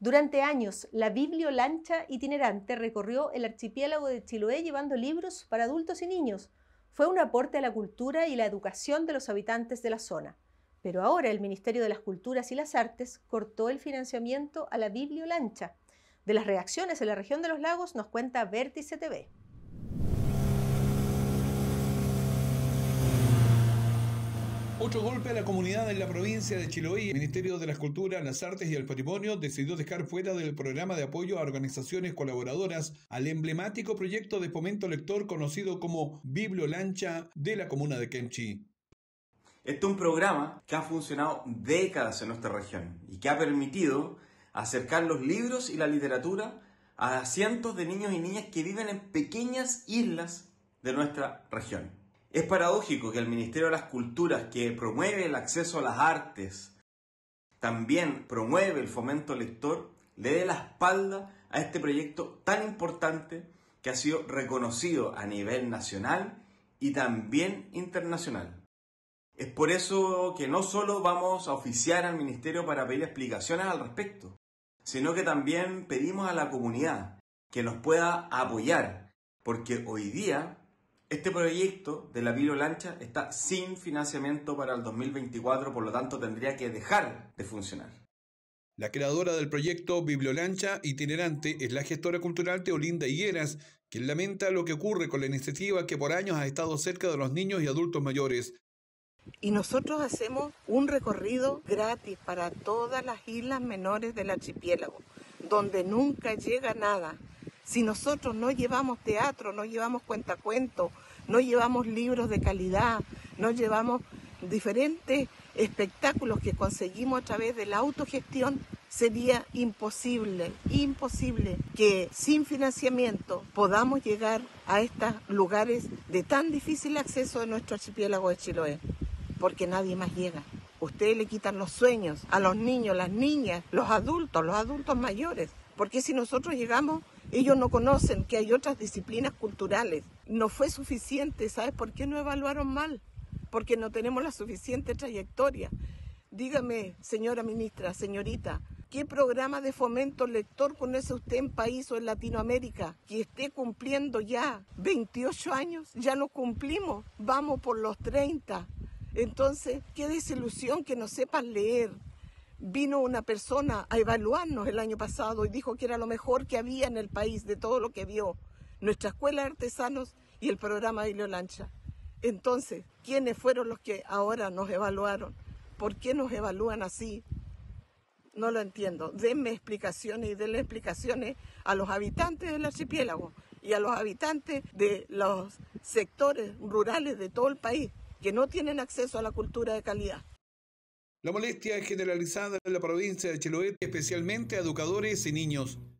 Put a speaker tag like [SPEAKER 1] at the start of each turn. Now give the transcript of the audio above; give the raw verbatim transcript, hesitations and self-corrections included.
[SPEAKER 1] Durante años, la bibliolancha itinerante recorrió el archipiélago de Chiloé llevando libros para adultos y niños. Fue un aporte a la cultura y la educación de los habitantes de la zona. Pero ahora el Ministerio de las Culturas y las Artes cortó el financiamiento a la bibliolancha. De las reacciones en la región de los lagos nos cuenta Vértice T V.
[SPEAKER 2] Otro golpe a la comunidad en la provincia de Chiloé. El Ministerio de las Culturas, las Artes y el Patrimonio decidió dejar fuera del programa de apoyo a organizaciones colaboradoras al emblemático proyecto de fomento lector conocido como Bibliolancha de la comuna de Kenchi.
[SPEAKER 3] Este es un programa que ha funcionado décadas en nuestra región y que ha permitido acercar los libros y la literatura a cientos de niños y niñas que viven en pequeñas islas de nuestra región. Es paradójico que el Ministerio de las Culturas, que promueve el acceso a las artes, también promueve el fomento lector, le dé la espalda a este proyecto tan importante que ha sido reconocido a nivel nacional y también internacional. Es por eso que no solo vamos a oficiar al Ministerio para pedir explicaciones al respecto, sino que también pedimos a la comunidad que nos pueda apoyar, porque hoy día este proyecto de la bibliolancha está sin financiamiento para el dos mil veinticuatro, por lo tanto tendría que dejar de funcionar.
[SPEAKER 2] La creadora del proyecto Bibliolancha itinerante es la gestora cultural Teolinda Higueras, quien lamenta lo que ocurre con la iniciativa que por años ha estado cerca de los niños y adultos mayores.
[SPEAKER 4] Y nosotros hacemos un recorrido gratis para todas las islas menores del archipiélago, donde nunca llega nada. Si nosotros no llevamos teatro, no llevamos cuentacuentos, no llevamos libros de calidad, no llevamos diferentes espectáculos que conseguimos a través de la autogestión, sería imposible, imposible que sin financiamiento podamos llegar a estos lugares de tan difícil acceso de nuestro archipiélago de Chiloé, porque nadie más llega. Ustedes le quitan los sueños a los niños, las niñas, los adultos, los adultos mayores, porque si nosotros llegamos, ellos no conocen que hay otras disciplinas culturales. No fue suficiente, ¿sabes por qué no evaluaron mal? Porque no tenemos la suficiente trayectoria. Dígame, señora ministra, señorita, ¿qué programa de fomento lector conoce usted en país o en Latinoamérica que esté cumpliendo ya veintiocho años? Ya no cumplimos, vamos por los treinta. Entonces, qué desilusión que no sepan leer. Vino una persona a evaluarnos el año pasado y dijo que era lo mejor que había en el país de todo lo que vio. Nuestra escuela de artesanos y el programa Bibliolancha. Entonces, ¿quiénes fueron los que ahora nos evaluaron? ¿Por qué nos evalúan así? No lo entiendo. Denme explicaciones y denle explicaciones a los habitantes del archipiélago y a los habitantes de los sectores rurales de todo el país que no tienen acceso a la cultura de calidad.
[SPEAKER 2] La molestia es generalizada en la provincia de Chiloé, especialmente a educadores y niños.